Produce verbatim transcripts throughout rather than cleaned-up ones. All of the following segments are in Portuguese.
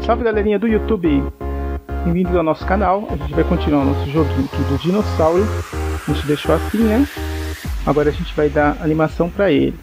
Salve galerinha do YouTube, bem-vindos ao nosso canal. A gente vai continuar o nosso joguinho aqui do dinossauro. A gente deixou assim, né? Agora a gente vai dar animação para ele.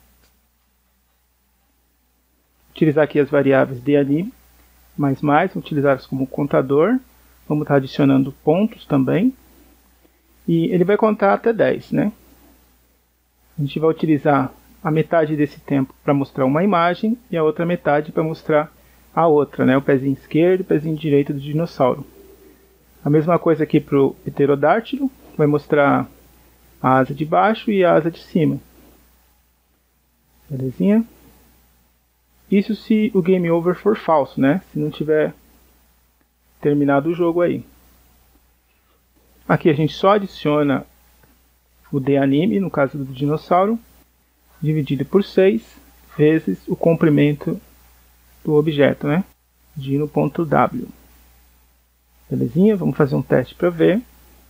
Utilizar aqui as variáveis de anime, mais mais, utilizá-las como contador. Vamos estar adicionando pontos também. E ele vai contar até dez, né? A gente vai utilizar a metade desse tempo para mostrar uma imagem e a outra metade para mostrar a outra, né? O pezinho esquerdo e o pezinho direito do dinossauro. A mesma coisa aqui para o pterodátilo, vai mostrar a asa de baixo e a asa de cima. Belezinha? Isso se o game over for falso, né? Se não tiver terminado o jogo aí. Aqui a gente só adiciona o de-anime, no caso do dinossauro, dividido por seis vezes o comprimento do objeto, né? Dino.w. Belezinha? Vamos fazer um teste para ver.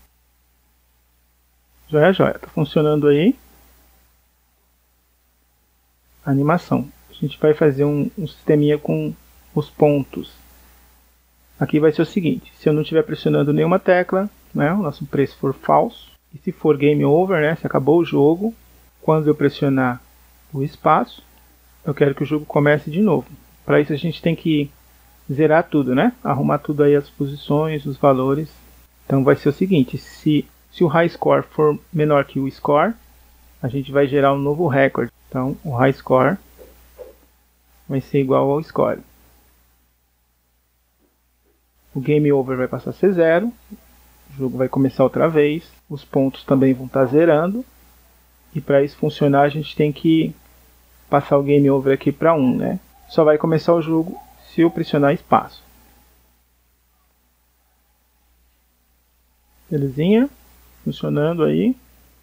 Joia, joia. Tá funcionando aí. Animação. A gente vai fazer um, um sisteminha com os pontos. Aqui vai ser o seguinte. Se eu não estiver pressionando nenhuma tecla, né? O nosso preço for falso. E se for game over, né? Se acabou o jogo. Quando eu pressionar o espaço, eu quero que o jogo comece de novo. Para isso a gente tem que zerar tudo, né? Arrumar tudo aí, as posições, os valores. Então vai ser o seguinte, se, se o high score for menor que o score, a gente vai gerar um novo recorde. Então o high score vai ser igual ao score. O game over vai passar a ser zero. O jogo vai começar outra vez. Os pontos também vão estar zerando. E para isso funcionar a gente tem que passar o game over aqui para um, né? Só vai começar o jogo se eu pressionar espaço. Belezinha? Funcionando aí.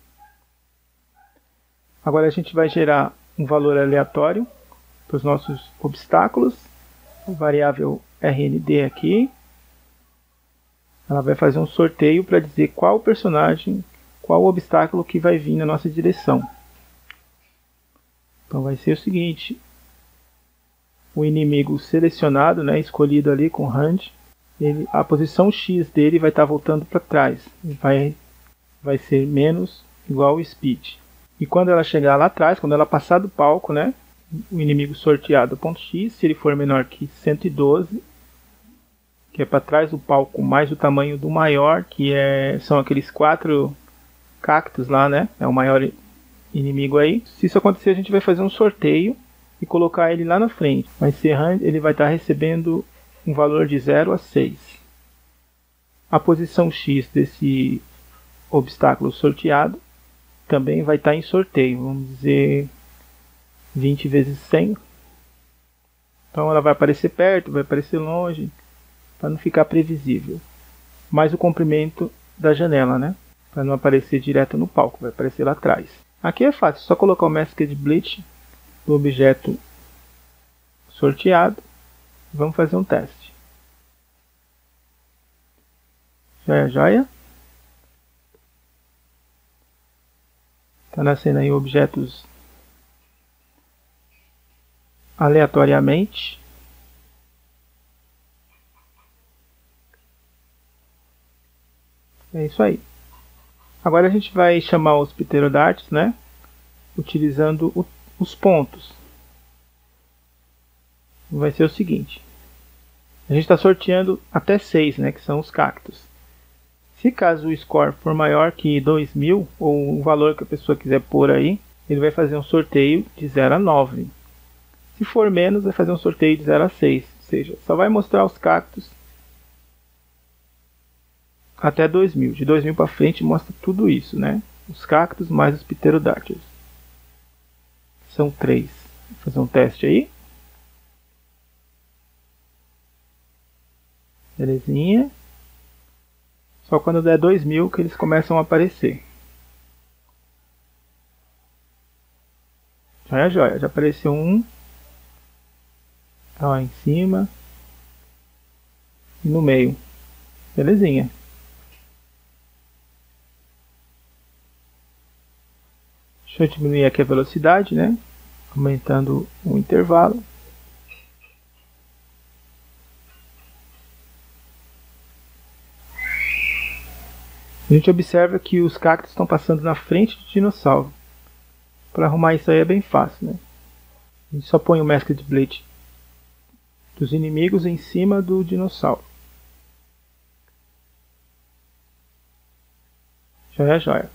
Agora a gente vai gerar um valor aleatório para os nossos obstáculos. A variável R N D aqui. Ela vai fazer um sorteio para dizer qual personagem, qual obstáculo que vai vir na nossa direção. Então vai ser o seguinte. O inimigo selecionado, né, escolhido ali com hand, ele, a posição X dele vai estar voltando para trás. Vai, vai ser menos igual ao speed. E quando ela chegar lá atrás, quando ela passar do palco, né, o inimigo sorteado ponto X, se ele for menor que cento e doze, que é para trás do palco mais o tamanho do maior, que é, são aqueles quatro cactos lá, né, é o maior inimigo aí. Se isso acontecer, a gente vai fazer um sorteio e colocar ele lá na frente. Vai ser, ele vai estar recebendo um valor de zero a seis. A posição X desse obstáculo sorteado também vai estar em sorteio. Vamos dizer vinte vezes cem. Então ela vai aparecer perto, vai aparecer longe, para não ficar previsível. Mais o comprimento da janela, né? Para não aparecer direto no palco, vai aparecer lá atrás. Aqui é fácil, só colocar o Masked Bleach do objeto sorteado. Vamos fazer um teste. Joia, joia. Está nascendo aí objetos aleatoriamente. É isso aí. Agora a gente vai chamar os pterodátilos, né? Utilizando o, os pontos. Vai ser o seguinte. A gente está sorteando até seis, né? Que são os cactos. Se caso o score for maior que dois mil, ou o valor que a pessoa quiser pôr aí, ele vai fazer um sorteio de zero a nove. Se for menos, vai fazer um sorteio de zero a seis. Ou seja, só vai mostrar os cactos até dois mil. De dois mil para frente mostra tudo isso, né? Os cactos mais os pterodátilos. São três. Vou fazer um teste aí. Belezinha. Só quando der dois mil que eles começam a aparecer. Joia, joia. Já apareceu um. Ó, em cima. E no meio. Belezinha. Deixa eu diminuir aqui a velocidade, né? Aumentando o intervalo. A gente observa que os cactos estão passando na frente do dinossauro. Para arrumar isso aí é bem fácil, né? A gente só põe o Masked Blade dos inimigos em cima do dinossauro. Joia, joia.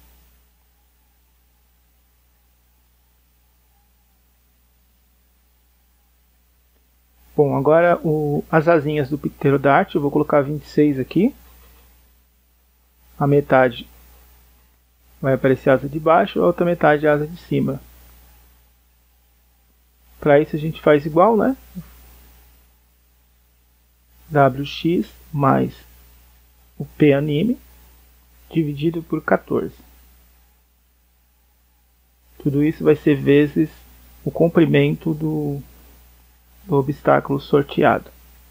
Bom, agora o, as asinhas do Pterodáctilo, eu vou colocar vinte e seis aqui. A metade vai aparecer a asa de baixo, a outra metade a asa de cima. Para isso a gente faz igual, né? W X mais o P anime dividido por quatorze. Tudo isso vai ser vezes o comprimento do, do obstáculo sorteado.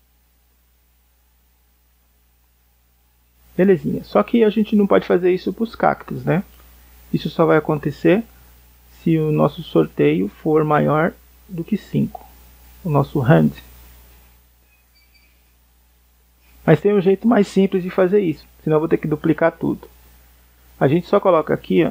Belezinha. Só que a gente não pode fazer isso para os cactos, né? Isso só vai acontecer se o nosso sorteio for maior do que cinco. O nosso hand. Mas tem um jeito mais simples de fazer isso. Senão eu vou ter que duplicar tudo. A gente só coloca aqui, ó,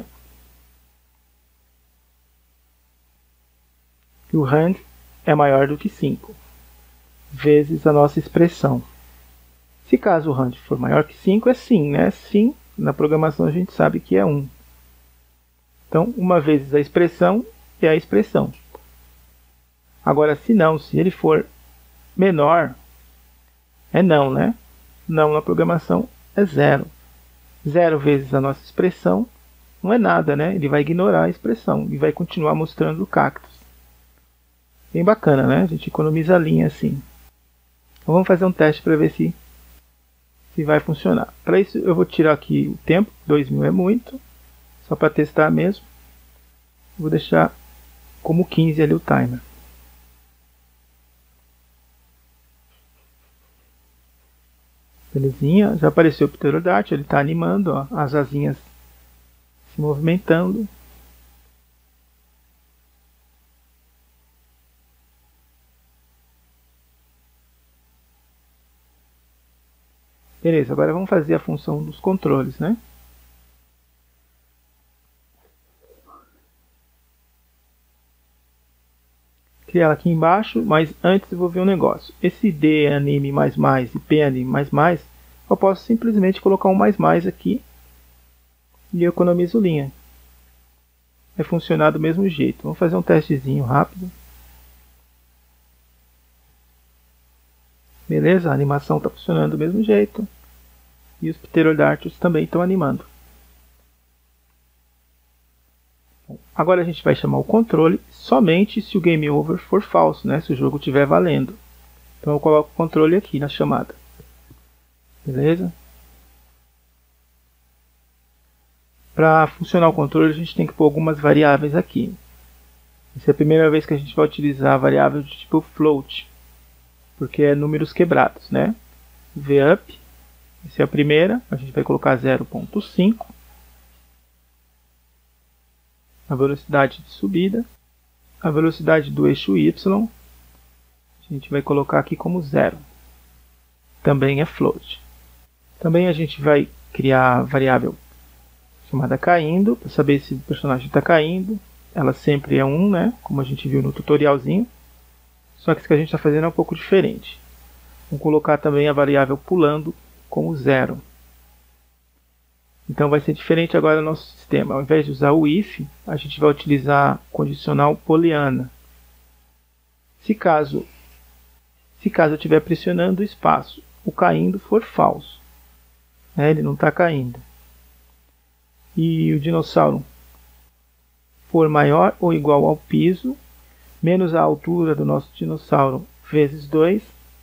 que o hand é maior do que cinco. Vezes a nossa expressão. Se caso o hand for maior que cinco, é sim, né? Sim, na programação a gente sabe que é um. Então, uma vezes a expressão é a expressão. Agora, se não, se ele for menor, é não, né? Não na programação é zero. Zero vezes a nossa expressão não é nada, né? Ele vai ignorar a expressão e vai continuar mostrando o cactus. Bem bacana, né? A gente economiza a linha assim. Então vamos fazer um teste para ver se, se vai funcionar. Para isso eu vou tirar aqui o tempo, dois mil é muito. Só para testar mesmo. Vou deixar como quinze ali o timer. Belezinha, já apareceu o Pterodáctilo, ele está animando, ó, as asinhas se movimentando. Beleza, agora vamos fazer a função dos controles, né? Criar ela aqui embaixo, mas antes eu vou ver um negócio. Esse D anime mais mais e P anime mais mais, eu posso simplesmente colocar um mais mais aqui e eu economizo linha. Vai funcionar do mesmo jeito. Vamos fazer um testezinho rápido. Beleza, a animação está funcionando do mesmo jeito. E os pterodáctilos também estão animando. Agora a gente vai chamar o controle somente se o game over for falso, né? Se o jogo estiver valendo. Então eu coloco o controle aqui na chamada. Beleza? Para funcionar o controle a gente tem que pôr algumas variáveis aqui. Essa é a primeira vez que a gente vai utilizar a variável de tipo float. Porque é números quebrados, né? VUp, essa é a primeira, a gente vai colocar zero ponto cinco. A velocidade de subida, a velocidade do eixo Y, a gente vai colocar aqui como zero. Também é float. Também a gente vai criar a variável chamada caindo, para saber se o personagem está caindo. Ela sempre é um, né? Como a gente viu no tutorialzinho. Só que isso que a gente está fazendo é um pouco diferente. Vamos colocar também a variável pulando como zero. Então vai ser diferente agora no nosso sistema. Ao invés de usar o if, a gente vai utilizar condicional booleana. Se caso, se caso eu estiver pressionando o espaço, o caindo for falso, né, ele não está caindo, e o dinossauro for maior ou igual ao piso, menos a altura do nosso dinossauro vezes dois,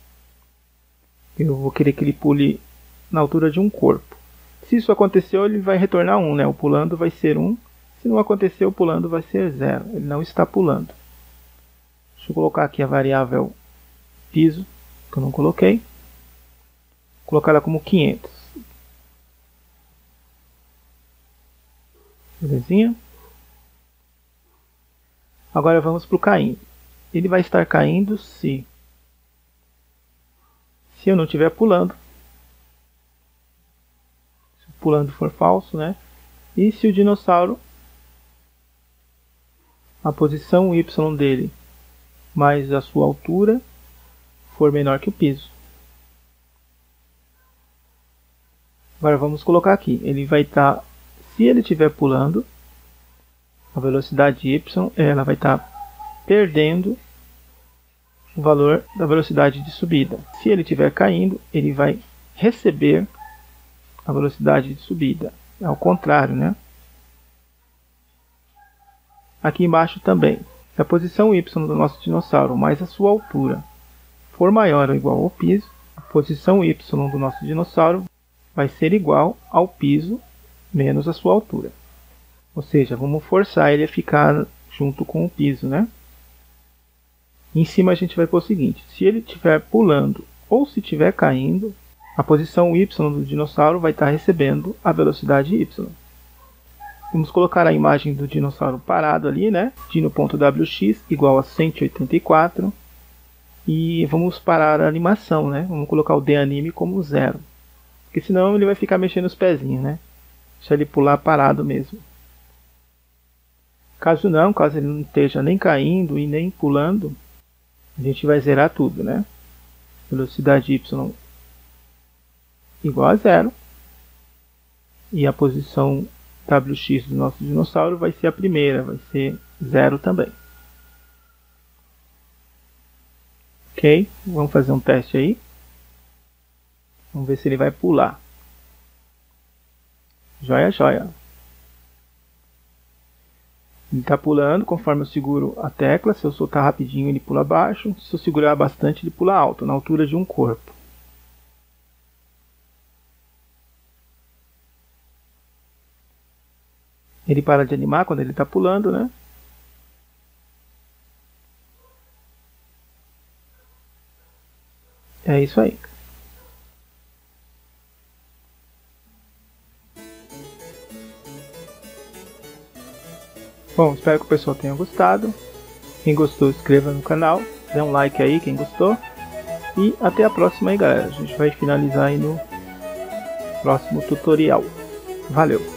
eu vou querer que ele pule na altura de um corpo. Se isso aconteceu, ele vai retornar um, né? O pulando vai ser um. Se não aconteceu, o pulando vai ser zero. Ele não está pulando. Deixa eu colocar aqui a variável piso, que eu não coloquei. Vou colocar ela como quinhentos. Belezinha? Agora vamos para o caindo. Ele vai estar caindo se, se eu não estiver pulando. pulando for falso, né? E se o dinossauro, a posição Y dele mais a sua altura for menor que o piso. Agora vamos colocar aqui, ele vai estar, tá, se ele estiver pulando, a velocidade Y, ela vai estar tá perdendo o valor da velocidade de subida. Se ele estiver caindo, ele vai receber a velocidade de subida. É ao contrário, né? Aqui embaixo também. Se a posição Y do nosso dinossauro mais a sua altura for maior ou igual ao piso, a posição Y do nosso dinossauro vai ser igual ao piso menos a sua altura. Ou seja, vamos forçar ele a ficar junto com o piso, né? Em cima a gente vai pôr o seguinte, se ele estiver pulando ou se estiver caindo, a posição Y do dinossauro vai estar recebendo a velocidade Y. Vamos colocar a imagem do dinossauro parado ali, né? Dino.wx igual a cento e oitenta e quatro. E vamos parar a animação, né? Vamos colocar o DAnime como zero. Porque senão ele vai ficar mexendo os pezinhos, né? Deixa ele pular parado mesmo. Caso não, caso ele não esteja nem caindo e nem pulando, a gente vai zerar tudo, né? Velocidade Y igual a zero. E a posição Wx do nosso dinossauro vai ser a primeira, vai ser zero também. Ok, vamos fazer um teste aí. Vamos ver se ele vai pular. Joia, joia. Ele está pulando conforme eu seguro a tecla. Se eu soltar rapidinho ele pula baixo. Se eu segurar bastante ele pula alto, na altura de um corpo. Ele para de animar quando ele está pulando, né? É isso aí. Bom, espero que o pessoal tenha gostado. Quem gostou, inscreva no canal. Dê um like aí, quem gostou. E até a próxima aí, galera. A gente vai finalizar aí no próximo tutorial. Valeu!